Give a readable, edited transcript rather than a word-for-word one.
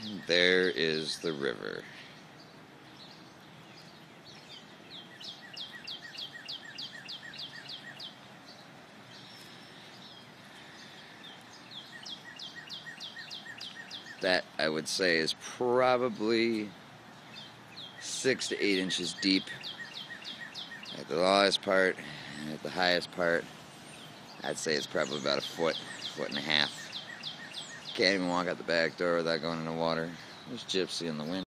there is the river. That, I would say, is probably 6 to 8 inches deep at the lowest part, and at the highest part, I'd say it's probably about a foot and a half. Can't even walk out the back door without going in the water. There's Gypsy in the wind.